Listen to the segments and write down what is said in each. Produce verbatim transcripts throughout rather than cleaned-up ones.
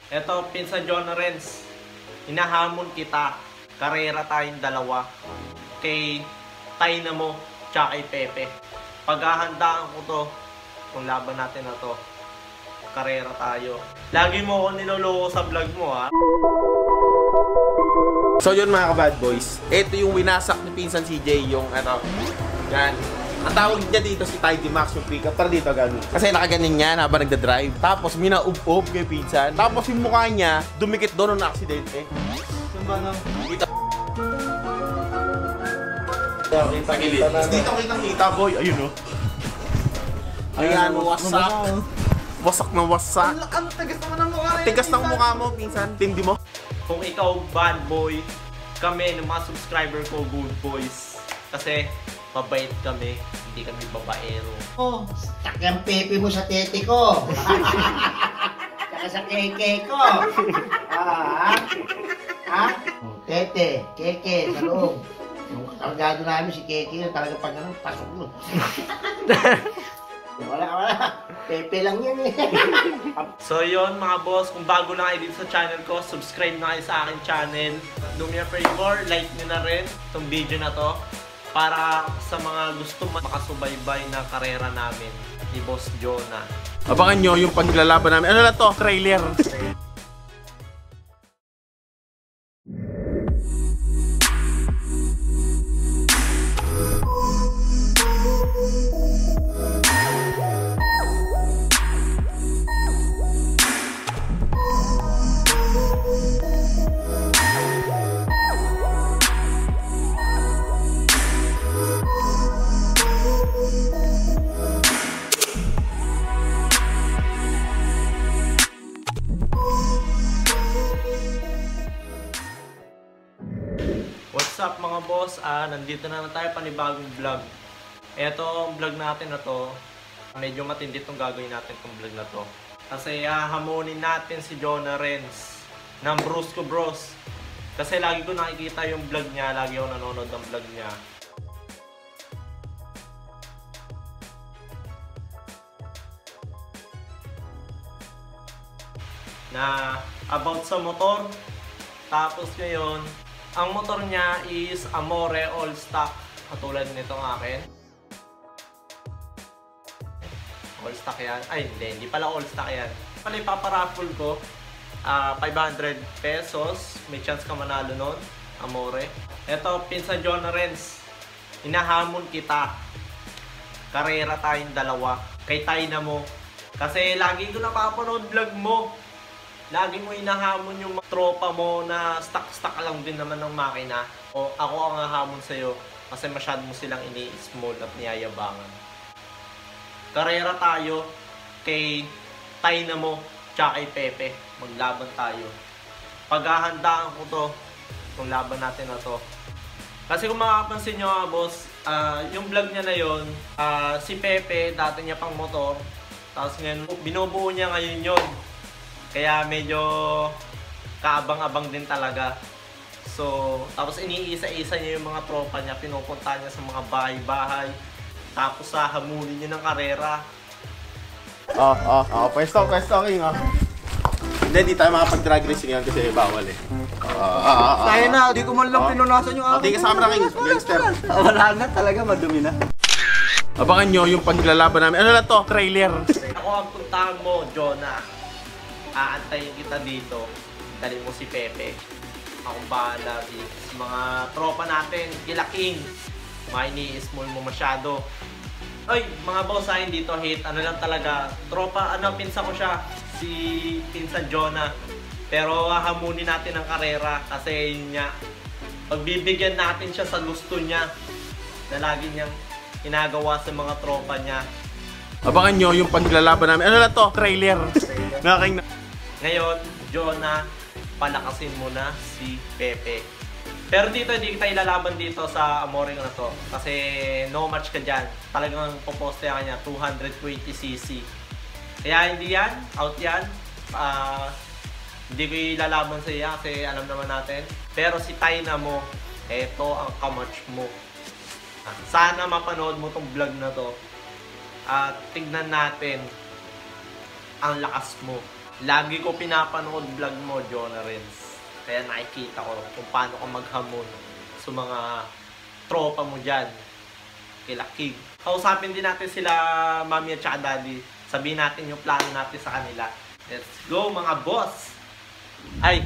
Eto, pinsan Jonah Renz, hinahamon kita. Karera tayong dalawa. Kay Tainamo, tsaka kay Pepe. Paghahandaan ko to, kung laban natin na to, karera tayo. Lagi mo ako niloloko sa vlog mo, ha? So yun mga ka-bad boys, ito yung winasak ni pinsan C J, yung ano, yan. Ang tawag niya dito si Tidy Max, yung pick-up. Pero dito gano'n. Kasi nakaganin yan habang nagda-drive. Tapos minaub-ub kay pinsan. Tapos yung mukha niya, dumikit doon ng aksidente. Saan ba nang? Dito. Kita gilid. Dito kitang-kita boy. Ayun o. Ayan, wasak. Wasak na wasak. Ang tigas naman ng mukha. Tigas ng mukha mo, pinsan. Tindi mo. Kung ikaw bad boy, kami ng mga subscriber ko good boys. Kasi mabait kami, hindi kami babaero. Oh, stuck yung pepe mo sa tete ko. Saka sa keke ko. Ah, ha? Ha? Tete, keke, sa loob. Yung kargado namin si keke, talaga pag ganun, pasok mo. Wala, wala. Pepe lang yan eh. So yun mga boss, kung bago na kayo dito sa channel ko, subscribe na kayo sa akin channel. Do me a favor, like nyo na rin itong video na to para sa mga gusto makasubaybay na karera namin ni Boss Jonah. Abangan nyo yung paglalaban namin. Ano na to? Trailer. What's up mga boss? Ah, nandito na na tayo panibagong vlog. Eto, ang vlog natin na to, medyo matindi itong gagawin natin itong vlog na to. Kasi hahamonin natin si Jonah Renz ng Brusco Bros. Kasi lagi ko nakikita yung vlog niya, lagi ako nanonood ng vlog niya. Na about sa motor. Tapos ngayon, ang motor niya is Amore all stock, katulad nitong akin. All stock yan. Ay, hindi. Hindi pala all stock yan. Pala ipaparaffle ko. Uh, five hundred pesos. May chance ka manalo nun. Amore. Eto, pinsan Jonah Renz, hinahamon kita. Karera tayong dalawa. Kay Tainamo. Kasi lagi ko napapanood vlog mo. Lagi mo hinahamon yung tropa mo na stuck-stuck lang din naman ng makina. O ako ang hahamon sa'yo kasi masyado mo silang ini-small at niyayabangan. Karera tayo kay Tainamo tsaka kay Pepe. Maglaban tayo. Paghahandaan ko to, kung laban natin na to. Kasi kung makapansin nyo nga boss, uh, yung vlog niya na yun, uh, si Pepe, dati niya pang motor. Tapos ngayon, binubuo niya ngayon yun. Kaya medyo kaabang-abang din talaga. So, tapos iniisa-isa niya yung mga tropa niya, pinupunta niya sa mga bahay-bahay. Tapos sa hamunin niya ng karera. Oh, oh, oh. Pwesto, pwesto, king, oh. Hindi, di tayo makapag-drag racing yan kasi bawal eh. Ah, ah, ah. Tayo na, di ko man lang pinunasan yung akin. Di kasama na, king. Gangster. Wala na talaga, madumi na. Abangan nyo yung paglalaban namin. Ano na to? Trailer. Ako ang puntahan mo, Jonah. Aantayin kita dito. Dali mo si Pepe. Akong bahala dito sa mga tropa natin. Gilaking. Mga ini-small mo masyado. Ay, mga bossahin dito, hate. Ano lang talaga. Tropa, ano, pinsan ko siya. Si pinsan Jonah. Pero hahamunin natin ang karera. Kasi yun niya. Pagbibigyan natin siya sa gusto niya. Na lagi niyang ginagawa sa mga tropa niya. Abangan nyo yung paglalaban namin. Ano na to? Trailer. Nakaking na. Ngayon, Jonah, palakasin mo na si Pepe. Pero dito, hindi kita ilalaban dito sa Amore na to. Kasi no match ka dyan. Talagang poposte ka niya, two twenty c c. Kaya hindi yan, out yan. Uh, hindi ko ilalaban sa iya kasi alam naman natin. Pero si Tainamo, eto ang kamatch mo. Sana mapanood mo tong vlog na to. At tignan natin ang lakas mo. Lagi ko pinapanood vlog mo, Jonah Renz. Kaya nakikita ko kung paano ka maghamon sa mga tropa mo dyan. Kila King. Kausapin din natin sila, mami at saka daddy. Sabihin natin yung plano natin sa kanila. Let's go mga boss! Ay!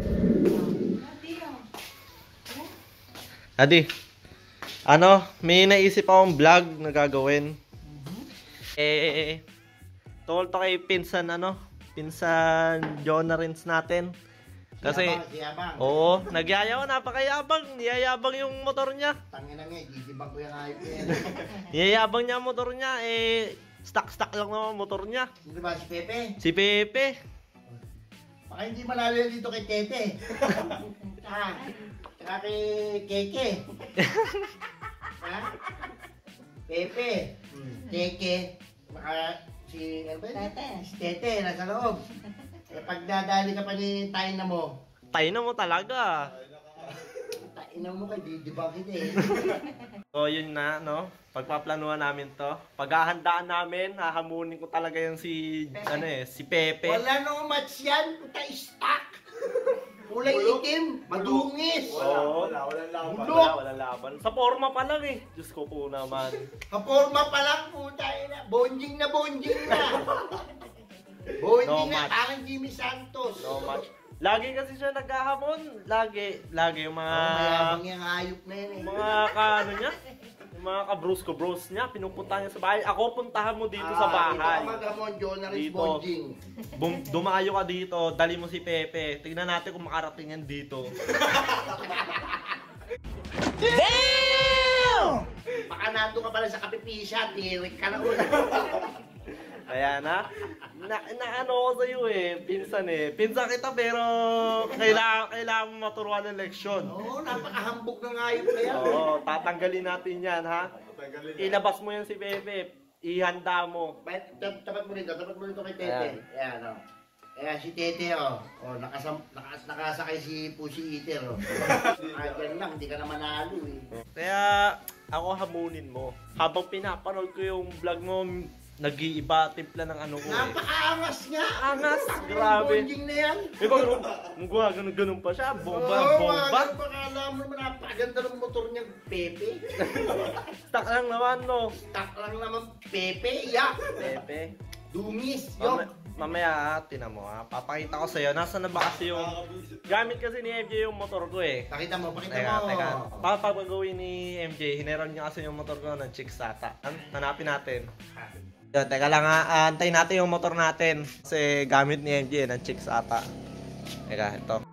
Daddy, ano, may naisip akong vlog na gagawin. Eh, tungkol to kay pinsan, ano, pinsan Jonah Renz natin. Kasi, Yabang, yabang. oo, nagyayaw, napakayabang. Niyayabang yung motor niya. Tangin na nga, gigibang ko yung ayop ko yan. Niyayabang niya ang motor niya, eh, stock-stock lang naman ang motor niya. Sino ba, si Pepe? Si Pepe. Baka hindi manalo yan dito kay Tete. Ah, tsaka kay Keke. Ha? Pepe. Keke. Baka si, ano ba yun? Tete. Si Tete, nasa loob. Eh, pag dadali ka pa ni tayo na mo, Tayo na mo talaga. tayo na mo kay didibang kita eh. So, yun na, no? Pagpaplanuhan namin to. Paghahandaan namin, hahamunin ko talaga yung si, ano eh, si Pepe. Wala nang match yan, puta stock. Kulay itim, madungis. Oo. Wala, walang laban. Bulok. Wala, wala laban. Sa forma pa lang eh. Diyos ko po naman. Kaporma pa lang, puta na. Bonjing na bonjing na. Bonjing No na, match. parang Jimmy Santos. No match. Lagi kasi siya naghahamon. Lagi, lagi yung mga... Oh, mayabang yung hayop na yun eh. mga ka, ano niya? Yung mga ka-bros ko bros niya, pinupunta niya sa bahay. Ako, puntahan mo dito sa bahay. Dito ka maghamon, Jonah Renz Dito. Bonjing. Bum, dumayo ka dito, dali mo si Pepe. Tignan natin kung makarating yan dito. Baka nandun ka pala sa kapipisya, tirik ka na una. Kaya na, na, na ano ko sa'yo eh, pinsan eh. Pinsan kita pero kailangan, kailangan mo maturuan ng leksyon. Oo, napakahambog ng hayop na yan. Oo, tatanggalin natin yan ha. Ilabas mo yan si Pepe, ihanda mo. Ba't tab- tapat mo rito, tapat mo rito kay Tete. Ayan. Ayan, o. Ayan, si Tete, o. O, nakasam, nakas, nakasakay si Pussy Eater, o. Ah, dyan lang, hindi ka na manalo, eh. Kaya ako hamunin mo. Habang pinapanood ko yung vlog mo, nag-iiba timpla ng ano ko eh. Napakaangas nga! Angas, grabe. Bonjing na yan. Ikaw, ganun, ganun, ganun pa siya. Bomba, Oo, bomba. mga ganun, akala mo naman napakaganda ng motor niya, Pepe. Stuck lang naman, no? Tak lang naman, Pepe, yak. Pepe. Dungis, Mama, yok. mamaya, ha, tinan mo ha. Papakita ko sa'yo. Nasaan na ba kasi yung... Gamit kasi ni M J yung motor ko eh. Pakita mo, pakita Teka, mo. teka. Papagawin ni M J, hineron niya kasi yung motor ko ng chicks ata. Han- Hanapin natin. Yun, teka lang ha. Ah, antayin natin yung motor natin. Kasi gamit ni M J ng chicks ata. Teka, ito.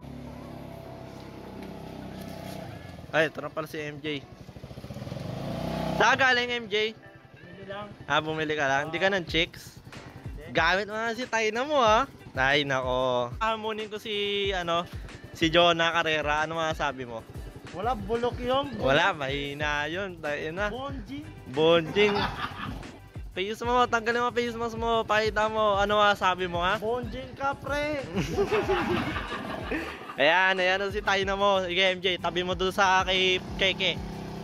Ay, ito na pala si M J. Saan galing M J? Bumili lang. Ah, bumili ka lang? Hindi ka ng chicks? Gamit mo na si Tayna mo ha. Ay, nako. Hamunin ko si, ano, si Jonah Carrera. Ano masasabi mo? Wala, bulok yun. Wala, mahina yun. Tayna. Bonji. Bonjing. Face mo, tanggalin mo face mask mo. Pakita mo. Ano masasabi mo ha? Bonjing ka, pre. Ayan, ayan na si Tayna mo. Sige M J, tabi mo doon sa kay Keke.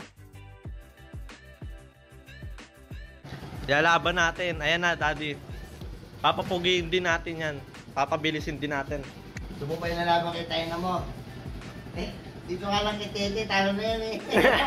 Lalaban natin. Ayan na, daddy. Papapugiin din natin yan. Papabilisin din natin. Gusto mo pa yung nalaban kay Tayna mo? Eh, dito ka lang kay Tete, talo na yan eh.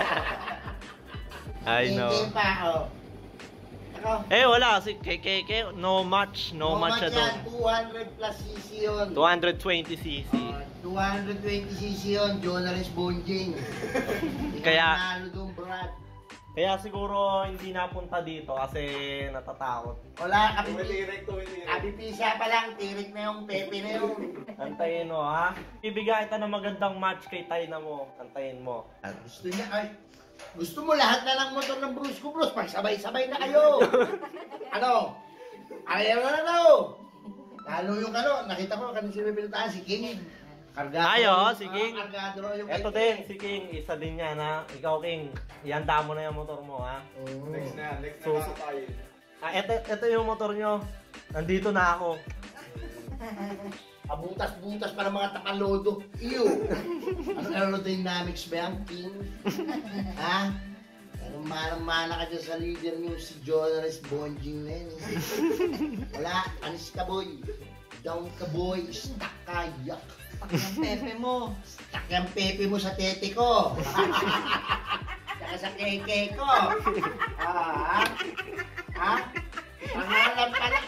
I know. Hindi pa, oh. Ako, Eh, wala. Si Keke, no match. No, match siya doon. yan, two hundred plus cc yun. two twenty cc. Oh, two hundred twenty cc yun, Jonah Renz Bonjing. Hindi ka Kaya- manalo doon, Brad. Kaya siguro hindi napunta dito kasi natatakot. Wala, kapipi, Tumitirik, tumitirik. kapipisa pa lang, tirik na yung Pepe na yun. Antayin mo ha. Ibigay ito ng magandang match kay Tayna mo. Antayin mo. Gusto niya, ay, gusto mo lahat na ng motor ng Bruce ko, Bruce, pagsabay-sabay na kayo. Ano? Ayaw na na daw. Lalo yung ano, nakita ko, kanina sinipilitaan si King. Kargado. Ay, oh, yung- si King. ah, Kargado raw yung Ito Pepe. din, si King. Isa din yan ha. Ikaw King, ihanda mo na yung motor mo ha. Oo. Next na yan, next na So- lang tayo. Ah, ito, ito yung motor nyo. Nandito na ako. Abutas-butas para mga takalodo. Iyo. Ano aerodynamics ba yan, King? Ha? Pero manang-mana ka dyan sa leader niyo, si Jonah Renz Bonjing na yun. eh. Wala, anis ka boy. Down ka boy, stuck ka, yak. Stuck yung pepe mo. Stuck yung pepe mo sa tete ko. Tsaka sa keke ko. Ah, ha? Ha? Pangalan pala.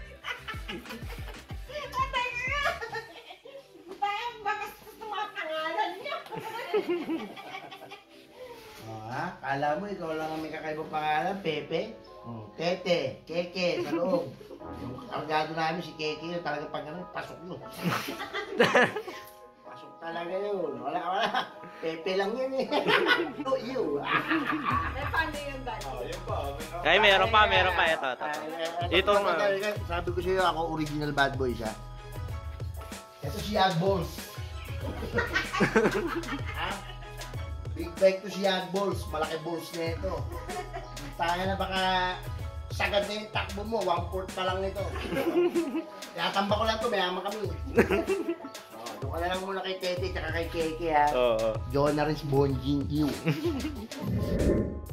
Parang bagastos ng mga pangalan niyo. Oh, ha? Kala mo ikaw lang ang may kakaibang pangalan, Pepe? Hmm. Tete, Keke, sa loob. Yung kargado namin si Keke yun, talaga pag ano, pasok yun. Pasok talaga yun. Wala, wala. Pepe lang yun eh. You, you. Eh, paano yun, Dad? Ay, meron pa, meron pa. Ito, ito. Ito nga. Sabi ko sa'yo, ako original bad boy siya. Ito si Yagballs. Ha? Big bike to si Yagballs. Malaki balls na ito. Tayo na baka sagad na yung takbo mo. One fourth pa lang nito. Tinatamba ko lang ito. Mayama kami. Oh, doon ka na lang muna kay Tete at kay Keke ha. Oo. Jonaris Bonjing Q.